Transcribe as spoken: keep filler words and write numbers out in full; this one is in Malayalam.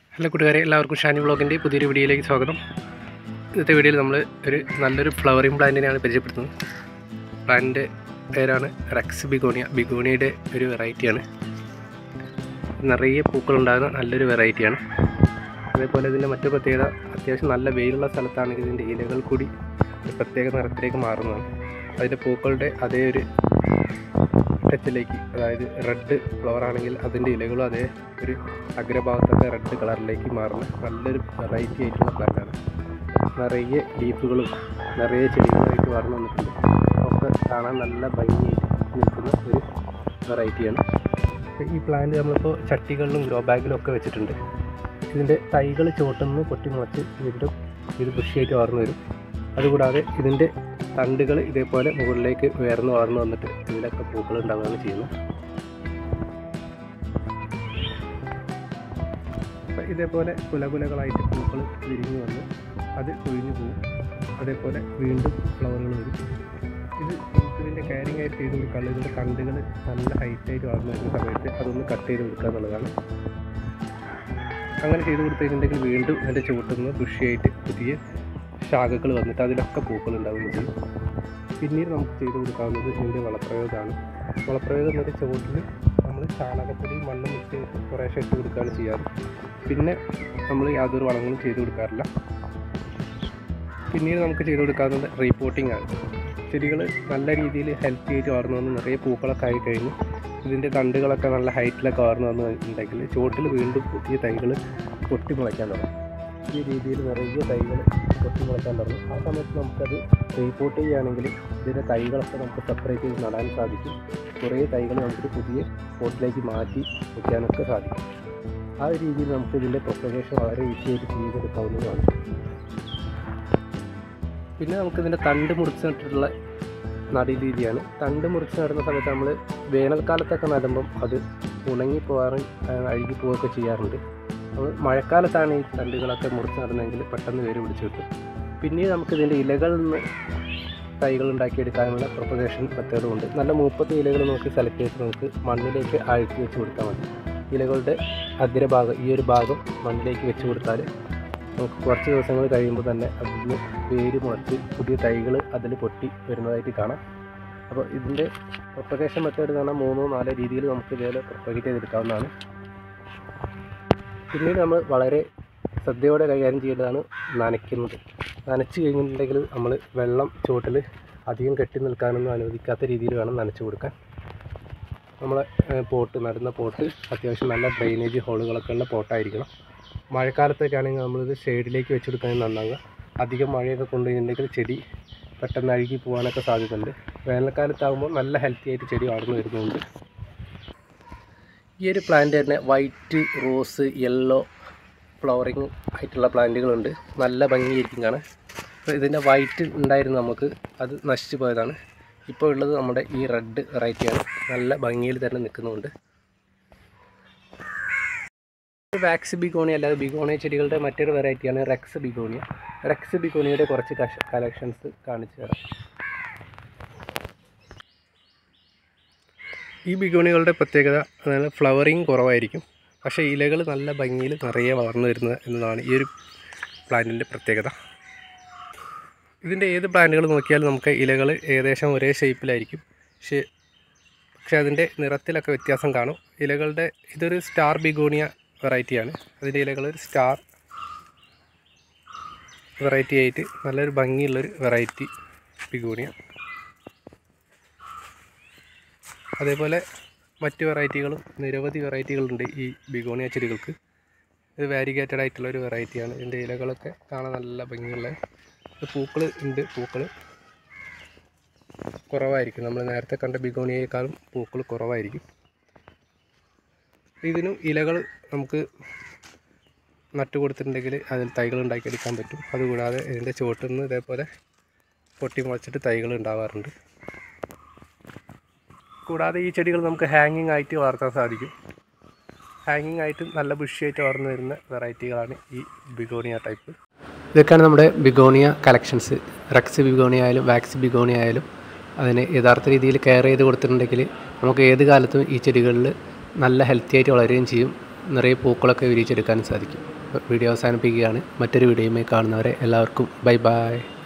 ഹലോ കൂട്ടുകാരെ, എല്ലാവർക്കും ഷാനി വ്ളോഗിൻ്റെ പുതിയൊരു വീഡിയോയിലേക്ക് സ്വാഗതം. ഇന്നത്തെ വീഡിയോയിൽ നമ്മൾ ഒരു നല്ലൊരു ഫ്ലവറിങ് പ്ലാന്റിനെയാണ് പരിചയപ്പെടുത്തുന്നത്. പ്ലാന്റിൻ്റെ പേരാണ് റെക്സ് ബിഗോണിയ. ബിഗോണിയയുടെ ഒരു വെറൈറ്റിയാണ്. നിറയെ പൂക്കളുണ്ടാകുന്ന നല്ലൊരു വെറൈറ്റിയാണ്. അതേപോലെ ഇതിൻ്റെ മറ്റു പ്രത്യേകത, അത്യാവശ്യം നല്ല വെയിലുള്ള സ്ഥലത്താണെങ്കിൽ ഇതിൻ്റെ ഇലകൾ കൂടി ഒരു പ്രത്യേക നിറത്തിലേക്ക് മാറുന്നതാണ്. അതിൻ്റെ പൂക്കളുടെ അതേ ഒരു ടച്ചിലേക്ക്, അതായത് റെഡ് ഫ്ലവർ ആണെങ്കിൽ അതിൻ്റെ ഇലകളും അതേ ഒരു അഗ്രഭാഗത്തൊക്കെ റെഡ് കളറിലേക്ക് മാറുന്ന നല്ലൊരു വെറൈറ്റി ആയിട്ടുള്ള പ്ലാന്റാണ്. നിറയെ ലീഫുകളും നിറയെ ചെടികളായിട്ട് വളർന്നു വന്നിട്ടുണ്ട്. ഒക്കെ കാണാൻ നല്ല ഭംഗിയായിട്ട് നിൽക്കുന്ന ഒരു വെറൈറ്റിയാണ്. ഈ പ്ലാന്റ് നമ്മളിപ്പോൾ ചട്ടികളിലും ഗ്രോ ബാഗിലും ഒക്കെ വെച്ചിട്ടുണ്ട്. ഇതിൻ്റെ തൈകൾ ചുവട്ടുനിന്ന് പൊട്ടി മുളച്ച് വീണ്ടും ഇത് ബുഷിയായിട്ട് വളർന്നു വരും. അതുകൂടാതെ ഇതിൻ്റെ തണ്ടുകൾ ഇതേപോലെ മുകളിലേക്ക് ഉയർന്നു വളർന്നു വന്നിട്ട് ഇതിലൊക്കെ പൂക്കൾ ഉണ്ടാവുകയാണ് ചെയ്യുന്നത്. അപ്പം ഇതേപോലെ കുലകുലകളായിട്ട് പൂക്കൾ വിരിഞ്ഞു വന്ന് അത് കൊഴിഞ്ഞു പോകും. അതേപോലെ വീണ്ടും ഫ്ലവറുകൾ വരും. ഇത് ഇതിൻ്റെ കെയറിങ് ആയിട്ട് ചെയ്ത് കൊടുക്കാനുള്ള ഇതിൻ്റെ തണ്ടുകൾ നല്ല ഹൈറ്റായിട്ട് വളർന്നു വരുന്ന സമയത്ത് അതൊന്ന് കട്ട് ചെയ്ത് കൊടുക്കുക എന്നുള്ളതാണ്. അങ്ങനെ ചെയ്ത് കൊടുത്തിട്ടുണ്ടെങ്കിൽ വീണ്ടും അതിൻ്റെ ചുവട്ടുനിന്ന് ബുഷിയായിട്ട് പുതിയ ശാഖകൾ വന്നിട്ട് അതിലൊക്കെ പൂക്കൾ ഉണ്ടാവുകയും ചെയ്യും. പിന്നീട് നമുക്ക് ചെയ്ത് കൊടുക്കാവുന്നത് ഇതിൻ്റെ വളപ്രയോഗമാണ്. വളപ്രയോഗം എന്നൊരു ചുവട്ടിൽ നമ്മൾ ചാണകപ്പൊടി മണ്ണും മിക്സ് ചെയ്ത് കുറേശ്ശെ ഇട്ട് കൊടുക്കുകയാണ് ചെയ്യാറ്. പിന്നെ നമ്മൾ യാതൊരു വളങ്ങളും ചെയ്ത് കൊടുക്കാറില്ല. പിന്നീട് നമുക്ക് ചെയ്ത് കൊടുക്കാവുന്നത് റീപോട്ടിംഗ് ആണ്. ചെടികൾ നല്ല രീതിയിൽ ഹെൽത്തി ആയിട്ട് വളർന്നു വന്ന് നിറയെ പൂക്കളൊക്കെ ആയി കഴിഞ്ഞ് ഇതിൻ്റെ തണ്ടുകളൊക്കെ നല്ല ഹൈറ്റിലൊക്കെ വളർന്നു വന്നിട്ടുണ്ടെങ്കിൽ ചുവട്ടിൽ വീണ്ടും പുതിയ തൈകൾ പൊട്ടി മുളയ്ക്കാൻ തുടങ്ങും. ഈ രീതിയിൽ നിറയെ തൈകൾ പൊട്ടി മുളയ്ക്കാൻ തുടങ്ങും. ആ സമയത്ത് നമുക്കത് റീപോർട്ട് ചെയ്യുകയാണെങ്കിൽ ഇതിൻ്റെ തൈകളൊക്കെ നമുക്ക് സെപ്പറേറ്റ് ചെയ്ത് നടാൻ സാധിക്കും. കുറേ തൈകൾ നമുക്ക് പുതിയ പോട്ടിലേക്ക് മാറ്റി വയ്ക്കാനൊക്കെ സാധിക്കും. ആ ഒരു രീതിയിൽ നമുക്ക് ഇതിൻ്റെ പ്രൊപ്പഗേഷൻ വളരെ ഈസിയായിട്ട് ചെയ്തെടുക്കാവുന്നതാണ്. പിന്നെ നമുക്കിതിൻ്റെ തണ്ട് മുറിച്ച് നട്ടിട്ടുള്ള നടീ രീതിയാണ്. തണ്ട് മുറിച്ച് നടുന്ന സമയത്ത് നമ്മൾ വേനൽക്കാലത്തൊക്കെ നടുമ്പം അത് ഉണങ്ങിപ്പോകാറും അഴുകി പോവുകയൊക്കെ ചെയ്യാറുണ്ട്. നമ്മൾ മഴക്കാലത്താണ് ഈ തണ്ടുകളൊക്കെ മുറിച്ച് നടന്നെങ്കിൽ പെട്ടെന്ന് വേര് പിടിച്ച് കിട്ടും. പിന്നീട് നമുക്കിതിൻ്റെ ഇലകളിൽ നിന്ന് തൈകൾ ഉണ്ടാക്കിയെടുക്കാനുള്ള പ്രൊപ്പഗേഷൻ മെത്തേഡും ഉണ്ട്. നല്ല മൂപ്പത്തി ഇലകൾ നോക്കി സെലക്ട് ചെയ്ത് നമുക്ക് മണ്ണിലേക്ക് ആഴ്ത്തി വെച്ച് കൊടുത്താൽ മതി. ഇലകളുടെ അഗ്രഭാഗം ഈ ഒരു ഭാഗം മണ്ണിലേക്ക് വെച്ച് കൊടുത്താൽ നമുക്ക് കുറച്ച് ദിവസങ്ങൾ കഴിയുമ്പോൾ തന്നെ അതിന് വേര് മുളച്ച് പുതിയ തൈകൾ അതിൽ പൊട്ടി വരുന്നതായിട്ട് കാണാം. അപ്പോൾ ഇതിൻ്റെ പ്രൊപ്പഗേഷൻ മെത്തേഡ് കാണാൻ മൂന്നോ നാലോ രീതിയിൽ നമുക്ക് ഇതേപോലെ പ്രൊപ്പഗേറ്റ് ചെയ്തെടുക്കാവുന്നതാണ്. പിന്നീട് നമ്മൾ വളരെ ശ്രദ്ധയോടെ കൈകാര്യം ചെയ്യേണ്ടതാണ് നനയ്ക്കുന്നത്. നനച്ച് കഴിഞ്ഞിട്ടുണ്ടെങ്കിൽ നമ്മൾ വെള്ളം ചുവട്ടിൽ അധികം കെട്ടി നിൽക്കാനൊന്നും അനുവദിക്കാത്ത രീതിയിൽ വേണം നനച്ച് കൊടുക്കാൻ. നമ്മളെ പോട്ട് നടുന്ന പോട്ട് അത്യാവശ്യം നല്ല ഡ്രെയിനേജ് ഹോളുകളൊക്കെ ഉള്ള പോട്ടായിരിക്കണം. മഴക്കാലത്തൊക്കെയാണെങ്കിൽ നമ്മളിത് ഷെയ്ഡിലേക്ക് വെച്ച് കൊടുക്കാൻ നന്നാവുക. അധികം മഴയൊക്കെ കൊണ്ടുപോയിട്ടുണ്ടെങ്കിൽ ചെടി പെട്ടെന്ന് അഴുകി പോകാനൊക്കെ സാധ്യതയുണ്ട്. വേനൽക്കാലത്താകുമ്പോൾ നല്ല ഹെൽത്തി ആയിട്ട് ചെടി വളർന്നു വരുന്നുണ്ട്. ഈ ഒരു പ്ലാന്റ് തന്നെ വൈറ്റ്, റോസ്, യെല്ലോ ഫ്ലവറിങ് ആയിട്ടുള്ള പ്ലാന്റുകളുണ്ട്. നല്ല ഭംഗിയായിരിക്കും കാണാൻ. അപ്പോൾ ഇതിൻ്റെ വൈറ്റ് ഉണ്ടായിരുന്നു നമുക്ക്, അത് നശിച്ചു പോയതാണ്. ഇപ്പോൾ ഉള്ളത് നമ്മുടെ ഈ റെഡ് വെറൈറ്റിയാണ്. നല്ല ഭംഗിയിൽ തന്നെ നിൽക്കുന്നുണ്ട്. വാക്സ് ബിഗോണിയ അല്ലാതെ ബിഗോണിയ ചെടികളുടെ മറ്റൊരു വെറൈറ്റിയാണ് റെക്സ് ബിഗോണിയ. റെക്സ് ബിഗോണിയയുടെ കുറച്ച് കളക്ഷൻസ് കാണിച്ചു തരാം. ഈ ബിഗോണികളുടെ പ്രത്യേകത അതായത് ഫ്ലവറിങ് കുറവായിരിക്കും, പക്ഷേ ഇലകൾ നല്ല ഭംഗിയിൽ നിറയെ വളർന്നു വരുന്നത് എന്നതാണ് ഈ ഒരു പ്ലാന്റിൻ്റെ പ്രത്യേകത. ഇതിൻ്റെ ഏത് പ്ലാന്റുകൾ നോക്കിയാലും നമുക്ക് ഇലകൾ ഏകദേശം ഒരേ ഷേപ്പിലായിരിക്കും. പക്ഷേ പക്ഷേ അതിൻ്റെ നിറത്തിലൊക്കെ വ്യത്യാസം കാണും. ഇലകളുടെ ഇതൊരു സ്റ്റാർ ബിഗോണിയ വെറൈറ്റിയാണ്. അതിൻ്റെ ഇലകൾ ഒരു സ്റ്റാർ വെറൈറ്റി ആയിട്ട് നല്ലൊരു ഭംഗിയുള്ളൊരു വെറൈറ്റി ബിഗോണിയ. അതേപോലെ മറ്റ് വെറൈറ്റികളും നിരവധി വെറൈറ്റികളുണ്ട് ഈ ബിഗോണിയ ചെടികൾക്ക്. ഇത് വാരിഗേറ്റഡ് ആയിട്ടുള്ള ഒരു വെറൈറ്റിയാണ്. ഇതിൻ്റെ ഇലകളൊക്കെ കാണാൻ നല്ല ഭംഗിയുള്ള പൂക്കൾ ഉണ്ട്. പൂക്കൾ കുറവായിരിക്കും. നമ്മൾ നേരത്തെ കണ്ട ബിഗോണിയയേക്കാളും പൂക്കൾ കുറവായിരിക്കും. ഇതിനും ഇലകൾ നമുക്ക് നട്ടു കൊടുത്തിട്ടുണ്ടെങ്കിൽ അതിൽ തൈകൾ ഉണ്ടാക്കിയെടുക്കാൻ പറ്റും. അതുകൂടാതെ ഇതിൻ്റെ ചുവട്ടിൽ നിന്ന് ഇതേപോലെ പൊട്ടി മുളച്ചിട്ട് തൈകൾ ഉണ്ടാവാറുണ്ട്. കൂടാതെ ഈ ചെടികൾ നമുക്ക് ഹാങ്ങിങ് ആയിട്ട് വളർത്താൻ സാധിക്കും. ഹാങ്ങിങ് ആയിട്ട് നല്ല ബുഷിയായിട്ട് വളർന്നു വരുന്ന വെറൈറ്റികളാണ് ഈ ബിഗോണിയ ടൈപ്പ്. ഇതൊക്കെയാണ് നമ്മുടെ ബിഗോണിയ കളക്ഷൻസ്. റെക്സ് ബിഗോണിയ ആയാലും വാക്സ് ബിഗോണിയ ആയാലും അതിന് യഥാർത്ഥ രീതിയിൽ കെയർ ചെയ്ത് കൊടുത്തിട്ടുണ്ടെങ്കിൽ നമുക്ക് ഏത് കാലത്തും ഈ ചെടികളിൽ നല്ല ഹെൽത്തി ആയിട്ട് വളരുകയും ചെയ്യും. നിറയെ പൂക്കളൊക്കെ വിരിയിച്ചെടുക്കാനും സാധിക്കും. വീഡിയോ അവസാനിപ്പിക്കുകയാണ്. മറ്റൊരു വീഡിയോയുമായി കാണുന്നവരെ എല്ലാവർക്കും ബൈ ബൈ.